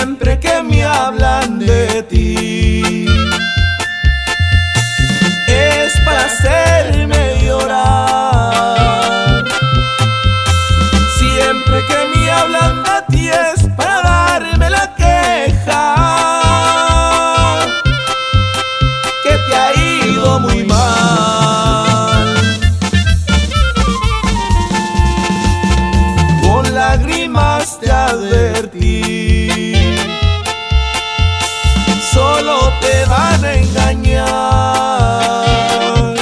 siempre que me hablan de ti es para hacerme llorar. Siempre que me hablan de ti es para darme la queja que te ha ido muy mal. Con lágrimas te advertí, solo te van a engañar.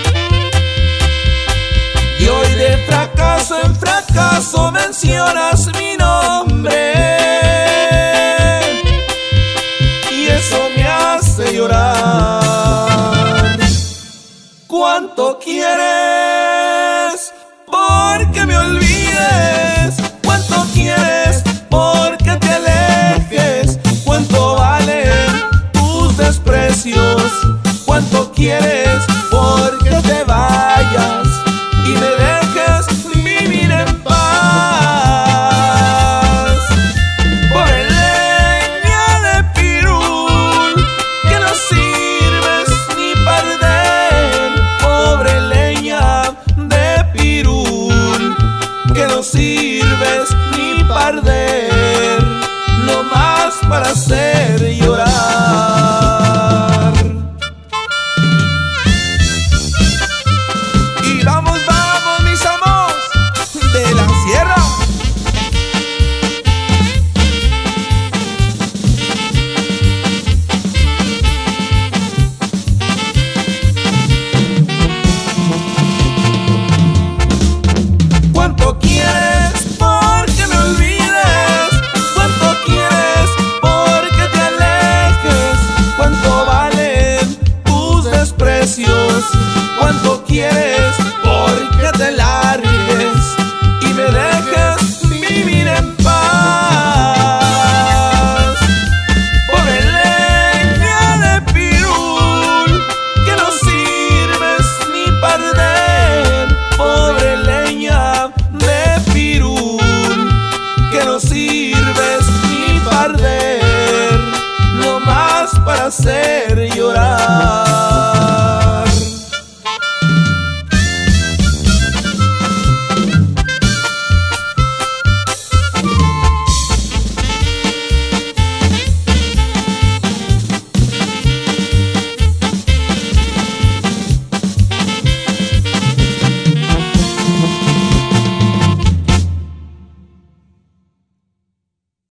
Y hoy de fracaso en fracaso mencionas mi nombre y eso me hace llorar. ¿Cuánto quieres porque me olvides? ¿Cuánto quieres porque te alejes? ¿Cuánto valen tus desprecios? ¿Cuánto quieres porque te vayas y me dejes vivir en paz? Pobre leña de pirul, que no sirves ni para arder. Pobre leña de pirul, que no sirves ni para arder, no más para hacer llorar. Y vamos, vamos, mis amos de la sierra. ¿Cuánto quieres porque me olvides? ¿Cuánto quieres porque te alejes? ¿Cuánto valen tus desprecios? ¿Cuánto quieres porque te largues y me dejes vivir en paz? Pobre leña de pirul, que no sirves ni para arder. Pobre leña de pirul, que no sirves ni para arder, no más para hacer